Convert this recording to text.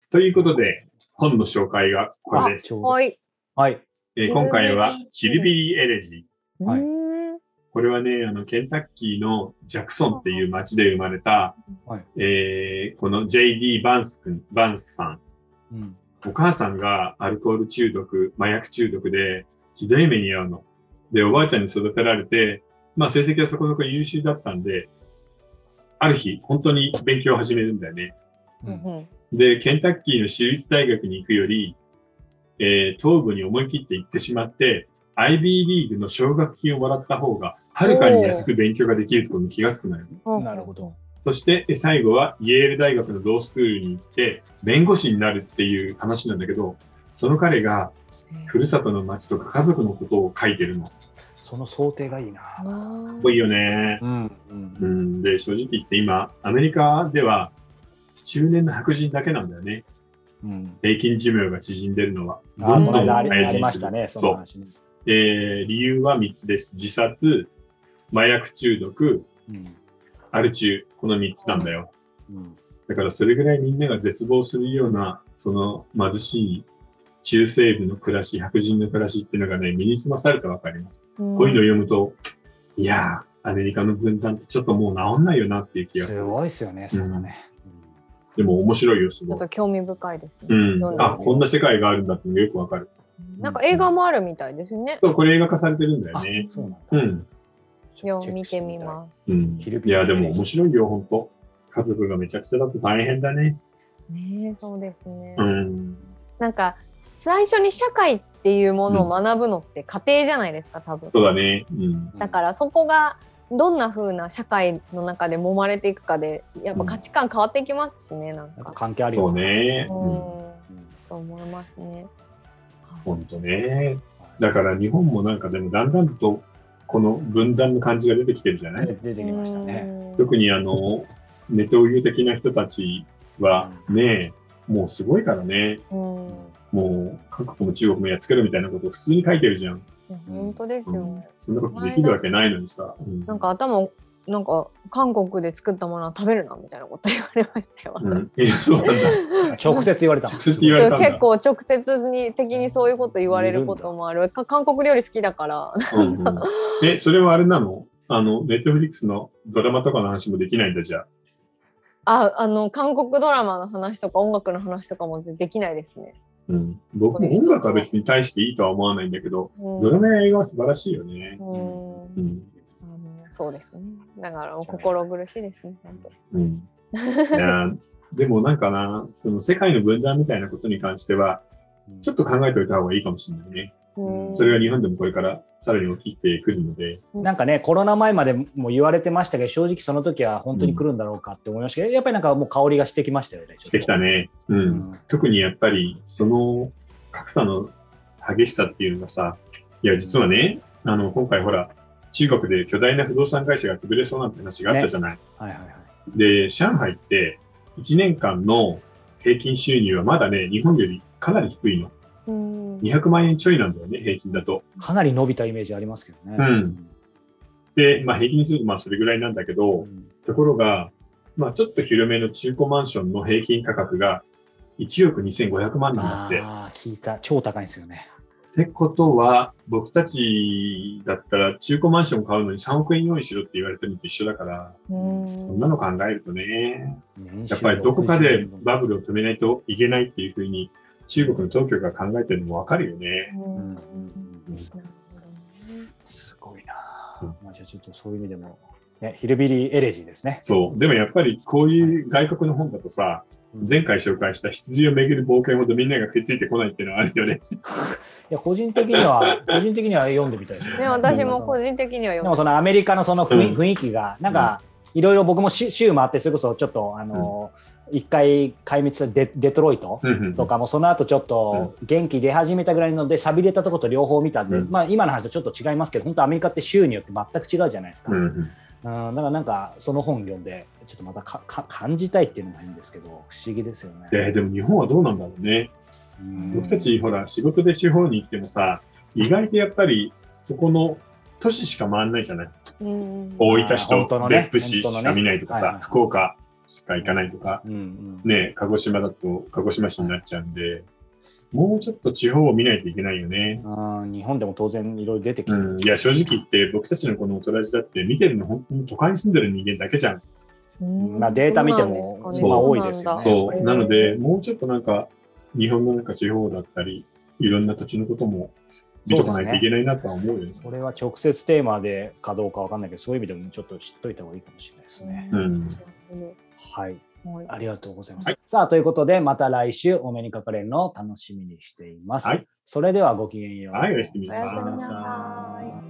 ということで、本の紹介がこれです。 はい。 はい。 今回は、ヒルビリー・エレジー。 はい。 これはね、ケンタッキーのジャクソンっていう町で生まれた、 はい、 この J.D. バンスさん。お母さんがアルコール中毒、麻薬中毒で、ひどい目に遭うの。で、おばあちゃんに育てられて、まあ成績はそこそこ優秀だったんで、ある日、本当に勉強を始めるんだよね。で、ケンタッキーの州立大学に行くより、東部に思い切って行ってしまって、IB リーグの奨学金をもらった方が、はるかに安く勉強ができるところに気がつくのよ。 なるほど。 そして、最後はイェール大学のロースクールに行って、弁護士になるっていう話なんだけど、その彼が、ふるさとの町とか家族のことを書いてるの。 その想定がいいな。 かっこいいよね。で、正直言って今、アメリカでは、中年の白人だけなんだよね。平均寿命が縮んでるのは。 どんどん早死にする。そう。 理由は3つです。自殺、麻薬中毒、アル中、この3つなんだよ。だからそれぐらいみんなが絶望するような、その貧しい中西部の暮らし、白人の暮らしっていうのがね、身につまされてわかります。こういうのを読むと、いやー、アメリカの分断ってちょっともう治んないよなっていう気がする。 すごいですよね、そんなね。 でも面白いよ、すごい。 ちょっと興味深いですね。 こんな世界があるんだってよくわかる。 なんか映画もあるみたいですね。 そう、これ映画化されてるんだよね。 そうなんだ。 見てみます。 いや、でも面白いよ、ほんと。家族がめちゃくちゃだと大変だね。 ねえ、そうですね。なんか、最初に社会っていうものを学ぶのって家庭じゃないですか、多分。 そうだね。 だからそこが、どんな風な社会の中で揉まれていくかで、やっぱ価値観変わっていきますしね、なんか。 関係あるよね。 と思いますね。 ほんとね。だから日本もなんかでもだんだんとこの分断の感じが出てきてるじゃない？ 出てきましたね。 特にネトウユ的な人たちはね、もうすごいからね。もう韓国も中国もやっつけるみたいなことを普通に書いてるじゃん。 本当ですよね。 そんなことできるわけないのにさ。 なんかなんか韓国で作ったものは食べるなみたいなこと言われましたよ。 いや、そうなんだ。 直接言われた。 直接言われたんだ。 結構直接的にそういうこと言われることもある。韓国料理好きだから。 それはあれなの？ネットフリックスのドラマとかの話もできないんだじゃあ。韓国ドラマの話とか音楽の話とかもできないですね。 僕も音楽は別に対していいとは思わないんだけど、ドラマや映画は素晴らしいよね。 そうですね。だから心苦しいですね、本当。いやでもなんかな、その世界の分断みたいなことに関しては、ちょっと考えておいた方がいいかもしれないね。それは日本でもこれからさらに起きてくるので。 なんかね、コロナ前までも言われてましたけど、正直その時は本当に来るんだろうかって思いましたけど、やっぱりなんかもう香りがしてきましたよね。 してきたね。特にやっぱりその格差の激しさっていうのがさ、いや実はね、今回ほら、中国で巨大な不動産会社が潰れそうなんて話があったじゃない。で、上海って1年間の平均収入はまだね、日本よりかなり低いの。200万円ちょいなんだよね、平均だと。 かなり伸びたイメージありますけどね。 で、まあ平均するとそれぐらいなんだけど、ところが、まあちょっと広めの中古マンションの平均価格が1億2500万なんだって。 聞いた。超高いんですよね。 ってことは、僕たちだったら中古マンション買うのに3億円用意しろって言われてるのと一緒だから、そんなの考えるとね、やっぱりどこかでバブルを止めないといけないっていうふうに中国の当局が考えてるのもわかるよね。 すごいな。じゃあちょっとそういう意味でも、ヒルビリーエレジーですね。 そう。でもやっぱりこういう外国の本だとさ、前回紹介した羊をめぐる冒険ほどみんなが食いついてこないっていうのはあるよね。 いや個人的には読んでみたいですよね。 私も個人的には読んでみたい。 でもそのアメリカのその雰囲気がなんかいろいろ僕も州もあって、それこそちょっと一回壊滅したデトロイトとかもその後ちょっと元気出始めたぐらいので寂れたとこと両方見たんで、まあ今の話とちょっと違いますけど、本当アメリカって州によって全く違うじゃないですか。だからなんかその本読んでちょっとまた感じたいっていうのも変ですけど、不思議ですよね。 でも日本はどうなんだろうね。僕たちほら仕事で地方に行ってもさ、意外とやっぱりそこの都市しか回んないじゃない。大分市と別府市しか見ないとかさ、福岡しか行かないとか、ね、鹿児島だと鹿児島市になっちゃうんで、もうちょっと地方を見ないといけないよね。 日本でも当然いろいろ出てきてる、 いや、正直言って僕たちのこのオトラジだって見てるの本当に都会に住んでる人間だけじゃん。 まあデータ見ても多いですよね。 そう。なので、もうちょっとなんか、日本のなんか地方だったり、いろんな土地のことも見とかないといけないなとは思うよね。 それは直接テーマでかどうかわかんないけど、そういう意味でもちょっと知っといた方がいいかもしれないですね。はい。ありがとうございます。さあ、ということで、また来週お目にかかれるのを楽しみにしています。それではごきげんよう。 はい、おやすみなさい。